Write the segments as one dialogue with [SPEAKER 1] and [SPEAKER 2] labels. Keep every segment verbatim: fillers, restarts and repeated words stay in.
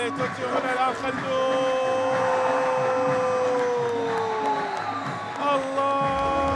[SPEAKER 1] عليه توتي هنا الان خلدون. الله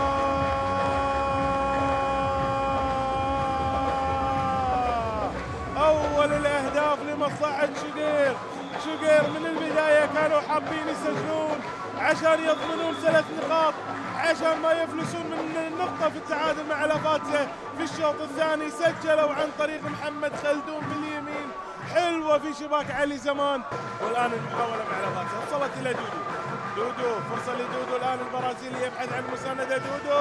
[SPEAKER 1] اول الاهداف لمصلحه شقير. شقير من البدايه كانوا حابين يسجلون عشان يضمنون ثلاث نقاط عشان ما يفلسون من النقطه في التعادل مع لافاتسا في الشوط الثاني. سجلوا عن طريق محمد خلدون باليمين حلوه في شباك علي زمان. والان المحاوله مع لافاتسا وصلت الى دودو. دودو فرصه لدودو الان البرازيلي يبحث عن مسانده. دودو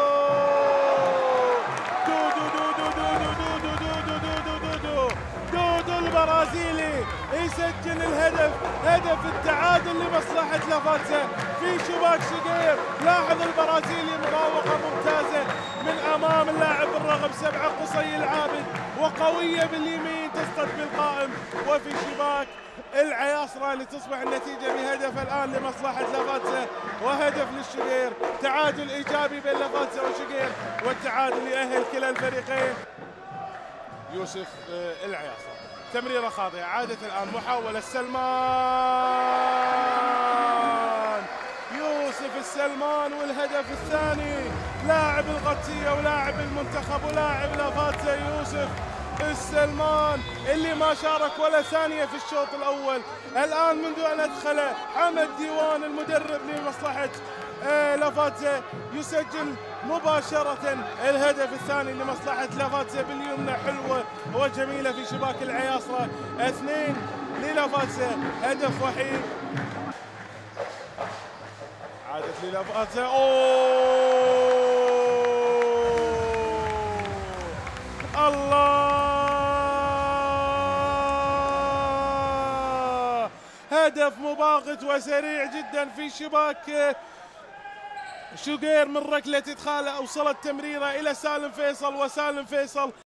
[SPEAKER 1] دودو دودو دودو دودو دودو دودو دودو دودو البرازيلي يسجل الهدف، هدف التعادل لمصلحة لافاتسا في شباك شقير. لاحظ البرازيلي مراوغة ممتازة من أمام اللاعب الرقم سبعة قصي العابد وقوية باليمين تصطد بالقائم وفي شباك العياصرة لتصبح النتيجة بهدف الآن لمصلحة لافاتسا وهدف للشقير. تعادل إيجابي بين لافاتسا وشقير والتعادل يأهل كلا الفريقين. يوسف العياصرة تمريرة خاطئة. عادت الآن محاولة السلمان. يوسف السلمان والهدف الثاني. لاعب القدسية ولاعب المنتخب ولاعب لافاتسا يوسف السلمان اللي ما شارك ولا ثانية في الشوط الأول. الآن منذ أن أدخل حمد ديوان المدرب لمصلحة لافاتسا يسجل مباشرة الهدف الثاني لمصلحة لافاتسا باليمنى حلوة وجميلة في شباك العياصرة. اثنين للافاتسا هدف وحيد. عادت للافاتسا. اوه الله هدف مباغت وسريع جدا في شباك شقير من ركلة إدخال. أوصلت تمريرة إلى سالم فيصل وسالم فيصل